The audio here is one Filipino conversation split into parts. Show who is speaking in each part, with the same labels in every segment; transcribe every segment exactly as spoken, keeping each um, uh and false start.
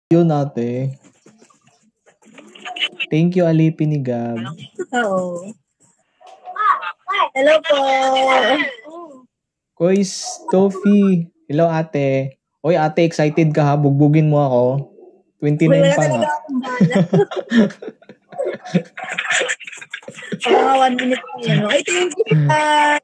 Speaker 1: Yun ate. Thank you, Alipin ni Gab.
Speaker 2: Oo. Hello po.
Speaker 1: Kois, Tofi. Hello ate. Oy ate, excited ka ha? Bugbugin mo ako. twenty-nine
Speaker 2: Uy, wala
Speaker 1: pa
Speaker 2: talaga
Speaker 1: nga.
Speaker 2: akong bala. Mga one minute po yan. Ay, thank you. Uh,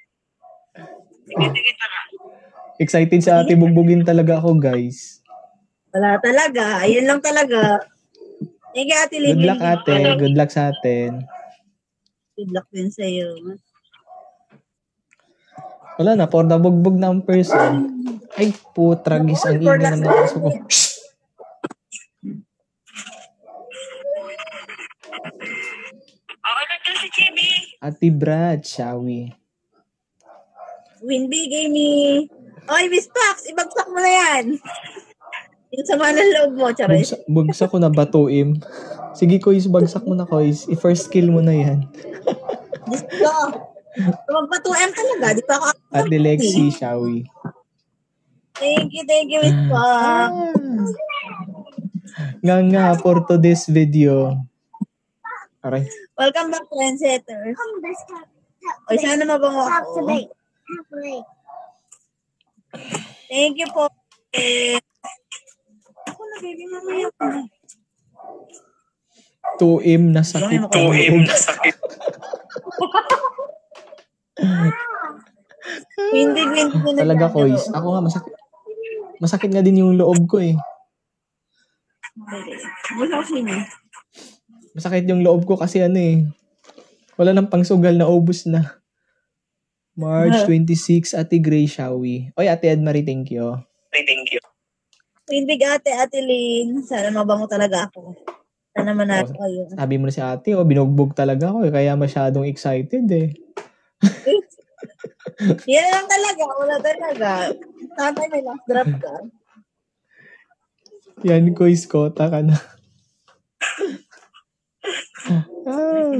Speaker 1: Excited sa ate, bugbugin talaga ako guys.
Speaker 2: wala talaga. Ayun lang talaga. Thank you, Ate Lynn.
Speaker 1: Good luck ate. Good luck sa atin.
Speaker 2: Good luck din sa'yo.
Speaker 1: Wala na, for the bugbog na ang person. Ay, putragis ang ingay ng mga aso ko. Ate Brad, Shawi.
Speaker 2: Win big, Amy. Oy, Miss Pax, ibagsak mo na yan. Yung sama ng loob mo, charis.
Speaker 1: Bugsa, bugsa ko na batuim. Sige, Kois, bagsak mo na, Kois. I-first kill mo na yan.
Speaker 2: Diyos ko. Magpa-two M talaga. Di pa ako...
Speaker 1: Ate Lexi, Shawi.
Speaker 2: Thank you, thank you, Miss Pax.
Speaker 1: Ah. Nga nga, for today's video. Aray.
Speaker 2: Welcome back, trendsetter. Oy, sana mabango ako. Thank you po. Eh, ako na, baby, mamaya ko na.
Speaker 1: Tuim na sakit.
Speaker 2: Tuim na sakit. Hindi, hindi ko na.
Speaker 1: Talaga, Kois. Ako nga, masakit. Masakit nga din yung loob ko eh.
Speaker 2: Wala ko sino.
Speaker 1: Masakit yung loob ko kasi ano eh. Wala nang pangsugal na ubos na. March twenty-sixth, Ate Gray Shawi. Oy, Ate Edmarie, thank you.
Speaker 2: Thank you. Winbig ate, Ate Lynn. Sana mabango talaga ako. Sana manalo
Speaker 1: Oh,
Speaker 2: kayo.
Speaker 1: sabi mo na si ate, oh, binugbog talaga ako eh. Kaya masyadong excited eh.
Speaker 2: Yan lang talaga. Wala talaga. Sana may last drop ka.
Speaker 1: Yan, Kois, kota ka na. Ah.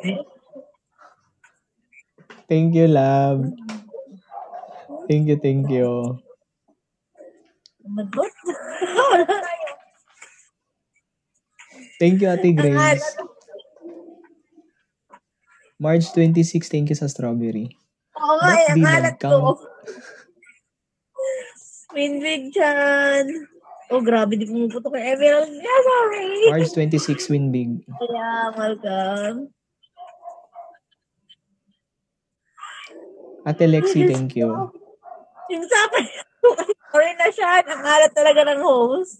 Speaker 1: Thank you, love. Thank you, thank you.
Speaker 2: Magot?
Speaker 1: Thank you, Ate Grace. March twenty-sixth, thank you sa strawberry.
Speaker 2: Oo nga,
Speaker 1: Ba't
Speaker 2: eh,
Speaker 1: di
Speaker 2: ang alat
Speaker 1: nag-count?
Speaker 2: ko. Winbig chan. Oh, grabe, di pumuputok yung Emerald. Yeah, sorry.
Speaker 1: March twenty-sixth, win big.
Speaker 2: Yeah, welcome.
Speaker 1: Ate Lexi, thank you.
Speaker 2: Yung sapay. Sorry na siya. Ang alat talaga ng host.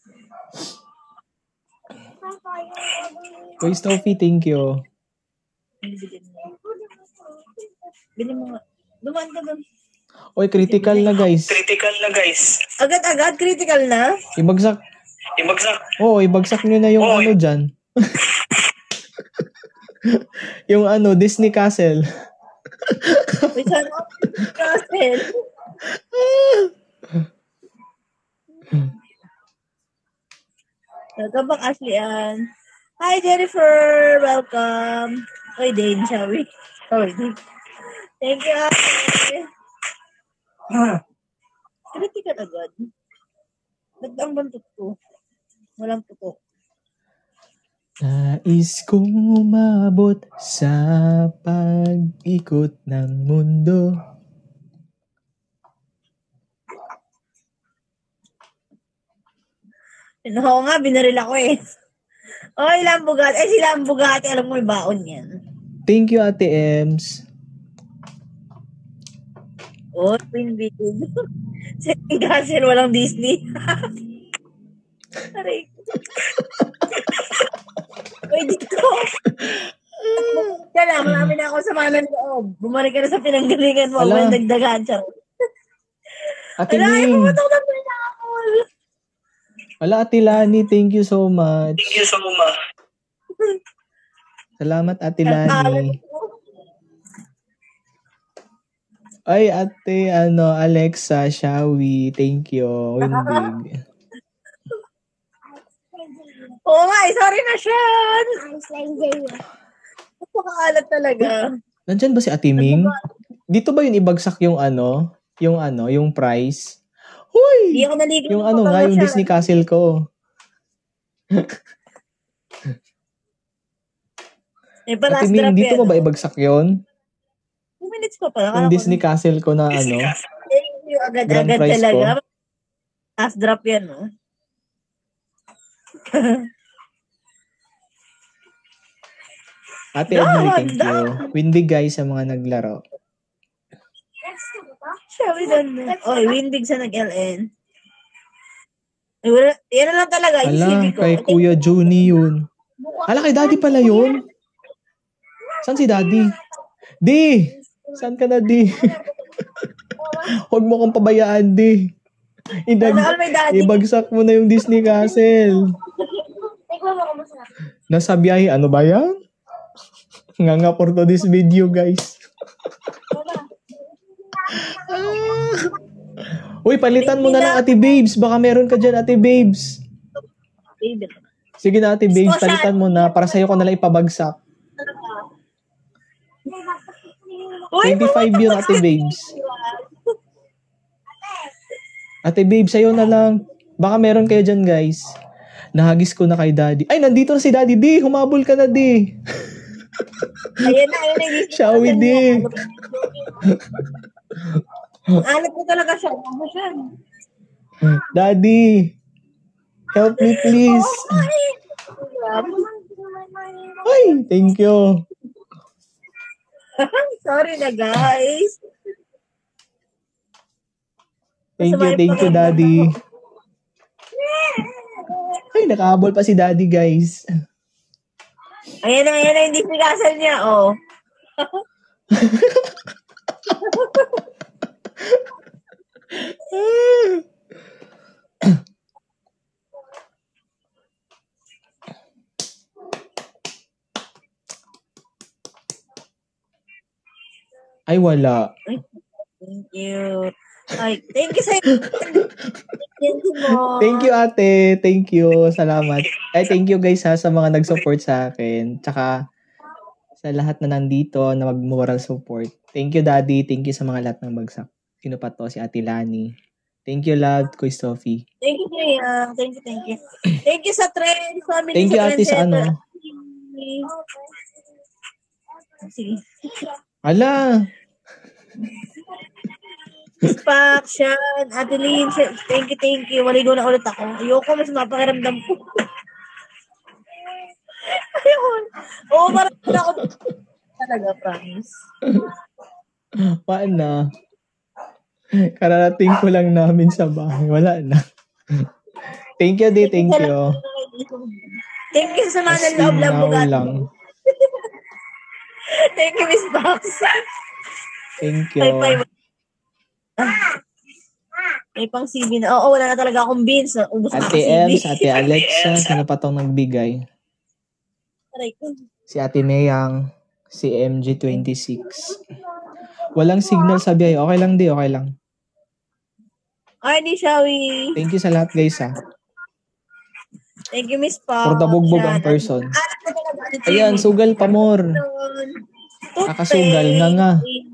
Speaker 1: Koy Stoffy, thank you.
Speaker 2: Bili mo nga. Dumaan ka doon.
Speaker 1: Oy, critical na guys.
Speaker 2: Critical na guys. Agad-agad, critical na?
Speaker 1: Ibagsak.
Speaker 2: Ibagsak.
Speaker 1: Oo, ibagsak nyo na yung
Speaker 2: Oo,
Speaker 1: ano dyan. Yung ano, Disney Castle.
Speaker 2: May sana ako Castle. Welcome back, Ashley Ann. Hi, Jennifer. Welcome. Oy, Dane, shall we? Oy, Dane. Thank you, Ate. Critical agad. Nagdaang bantot ko. Walang putok.
Speaker 1: Nais kong umabot sa pag-ikot ng mundo.
Speaker 2: Oo nga, binaril ako eh. Oy, Lambugati. Eh, si Lambugati, alam mo, may baon yan.
Speaker 1: Thank you, Ate Ems.
Speaker 2: Oh, Twin Big. Si Castle, walang Disney. Aray. Uy, dito. Kaya lang, marami na ako sa manan loob. Bumalik ka na sa pinanggalingan mo. Walang nagdagan siya.
Speaker 1: Ate
Speaker 2: Ala, ay,
Speaker 1: Ning.
Speaker 2: pumatok na pinakol.
Speaker 1: Wala, Ate Lani. Thank you so much.
Speaker 2: Thank you so much.
Speaker 1: Salamat, Ate Lani. Ay, Ate, ano, Alexa, Shawi. Thank you. Win big.
Speaker 2: Oo nga, eh, sorry na siya. Napakaalat talaga.
Speaker 1: Nandyan ba si Ate Ming? Dito ba yun ibagsak yung ano? Yung ano, yung prize? Huy!
Speaker 2: Hindi ako naligo.
Speaker 1: Yung ano nga, yung Disney Castle ko.
Speaker 2: Eh, pa
Speaker 1: Ate
Speaker 2: last
Speaker 1: Ming,
Speaker 2: drop
Speaker 1: dito
Speaker 2: yan.
Speaker 1: mo ba ibagsak yun?
Speaker 2: two minutes pa pala.
Speaker 1: Yung Disney Castle ko na ano,
Speaker 2: Thank you.
Speaker 1: grand
Speaker 2: Agad-agad
Speaker 1: prize ko.
Speaker 2: talaga. Last drop yan, no?
Speaker 1: Ate Edmary, thank you. Windig guys sa mga naglaro.
Speaker 2: Shall we done na? Oy, windig sa nag-L N. Ay, wala, yan na lang talaga.
Speaker 1: Ala,
Speaker 2: Isisibig ko.
Speaker 1: kay Kuya Juni yun. Ala, kay Daddy pala yun. Saan si Daddy? Di! Saan ka na, Di? Huwag mo kong pabayaan, Di. Idag,
Speaker 2: Ano, may Daddy?
Speaker 1: ibagsak mo na yung Disney Castle. Nasa biyahe, ano ba yan? Nga nga for to this video, guys. Ah. Uy, palitan mo na lang, Ate Babes. Baka meron ka dyan, Ate Babes. Sige na, Ate Babes, palitan mo na para sa'yo ko nalang ipabagsak. twenty-five yun, Ate Babes. Ate Babes, sa'yo na lang. Baka meron kayo dyan, guys. Nahagis ko na kay Daddy. Ay, nandito na si Daddy. Di, humabol ka na, Di.
Speaker 2: Ayan na, ayan na.
Speaker 1: Shall we, Di?
Speaker 2: Anak ko talaga siya. Ano siya?
Speaker 1: Daddy, help me, please. Ay, thank you.
Speaker 2: Sorry na, guys.
Speaker 1: Thank you, thank you, Daddy. Ay, nakahabol pa si Daddy, guys.
Speaker 2: Ayan na, ayan na yung Disney Castle niya, oh.
Speaker 1: Ay, wala.
Speaker 2: Thank you. Ay, thank you sa Thank you mo.
Speaker 1: Thank you, ate. Thank you. Salamat. Ay, thank you, guys, ha, sa mga nag-support sa akin. Tsaka, sa lahat na nandito na mag-moral support. Thank you, Daddy. Thank you sa mga lahat ng bagsak. Sino pa to? Si Ate Lani. Thank you, love, Kuy Sophie.
Speaker 2: Thank you, Kuya. Thank you, thank you. Thank you sa trend family.
Speaker 1: Thank you, ate, sa ano.
Speaker 2: Sige.
Speaker 1: Ala!
Speaker 2: Satisfaction, Adeline, thank you, thank you. Maligo na ulit ako. Ayoko, mas mapakiramdam ko. Ayun. Oo, parang ako. Talaga, promise.
Speaker 1: Paano? Kararating ko lang namin sa bahay. Wala na. Thank you, di. Thank you.
Speaker 2: Thank you sa mga loob lang bugat.
Speaker 1: lang.
Speaker 2: Thank you, Miss Box.
Speaker 1: Thank you.
Speaker 2: Bye, bye. May pang C V na. Oo, wala na talaga akong beans. Ubus na
Speaker 1: Ate Ems, Ate Alexa, sino pa tong nagbigay? Si Ate Mayang, si M G twenty-six. Walang signal sa biyahe. Okay lang, di. Okay lang.
Speaker 2: Ay, di, Shawi.
Speaker 1: Thank you sa lahat, guys, ha.
Speaker 2: Thank you, Miss Pop.
Speaker 1: For the bugbog ang person. Ayan, sugal pa more. Kakasugal na nga.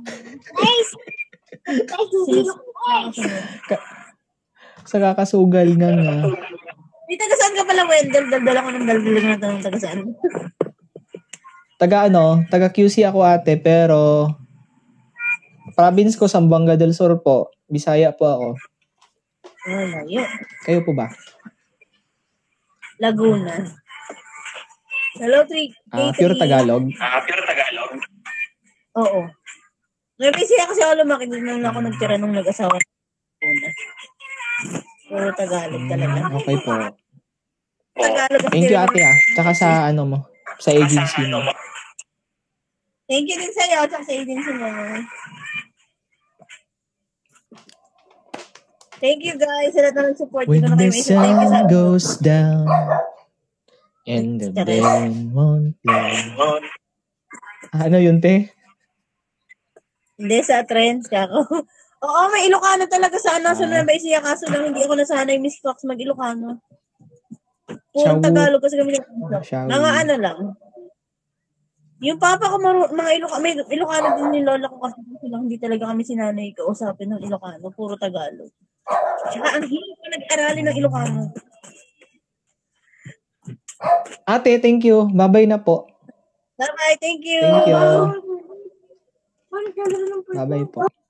Speaker 1: Ka- sa kakasugal nga nga.
Speaker 2: Di, taga saan ka pala, Wendell? Daldal ako ng daldal na tanong taga saan.
Speaker 1: Taga ano, taga Q C ako, ate, pero province ko, Zamboanga del Sur po. Bisaya po ako.
Speaker 2: Oh, layo.
Speaker 1: Kayo po ba?
Speaker 2: Laguna. Hello, three.
Speaker 1: Ah, pure Tagalog?
Speaker 3: Ah, pure Tagalog.
Speaker 2: Oo. Ngayon kasi kasi ako lumaki din nung ako nagtira nung nag-asawa. Puro Tagalog talaga.
Speaker 1: Okay po.
Speaker 2: Tagalog.
Speaker 1: Thank you, ate, ah. Tsaka sa ano mo, sa agency mo.
Speaker 2: Thank you din sa'yo at sa agency mo. Thank you, guys. Sa lahat ng support.
Speaker 1: When
Speaker 2: Dito na
Speaker 1: the
Speaker 2: kayo. Thank you sa
Speaker 1: sun goes down and the band won't play. Ano yun, te?
Speaker 2: Hindi, sa trends ka ako. Oo, may Ilocano talaga sa ano. Sa Nueva Ecija, kaso lang hindi ako nasanay, Miss Fox, mag-Ilocano. Puro
Speaker 1: Shawu.
Speaker 2: Tagalog kasi kami.
Speaker 1: Shawu.
Speaker 2: Mga ano lang. Yung papa ko, maru- mga Ilocano, may Ilocano din ni Lola ko kasi lang hindi talaga kami sinanay kausapin ng Ilocano. Puro Tagalog. Tsaka ang hirap ko nag-aralin ng Ilocano.
Speaker 1: Ate, thank you. Bye-bye na po.
Speaker 2: Bye-bye. Thank you.
Speaker 1: Thank you. Bye-bye po.